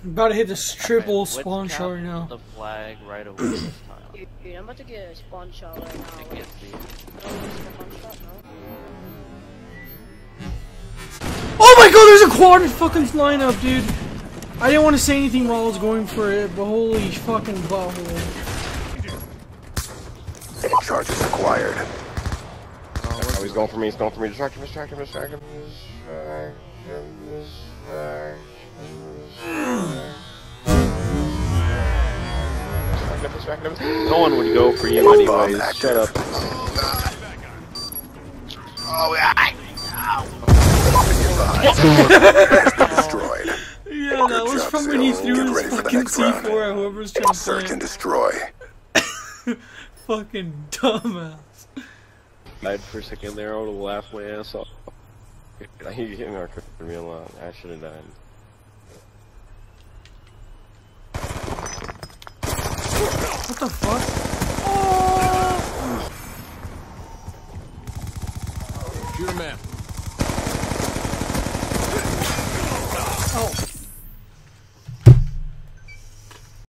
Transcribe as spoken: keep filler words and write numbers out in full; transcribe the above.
About to hit this triple Alright, spawn shot right now. The flag right away this time. Dude, dude, I'm about to get a spawn shot right now. I Like, can't see. I don't get a spawn shot, no. Oh my god, there's a quad fucking lineup, dude. I didn't want to say anything while I was going for it, but holy fucking butthole. Charges acquired. Oh, he's going for me, he's going for me. Distract him, distract him, distract him. Distract him, distract him. No one would go for you anyways. Shut up. Oh, yeah. Destroyed. Yeah, that was from when he threw his fucking C four at whoever's trying to Search play. and destroy. Fucking dumbass. Died for a second there, I would've laughed my ass off. He hit me me a lot. I should have died. What the fuck? Oh! Shoot him in. Oh.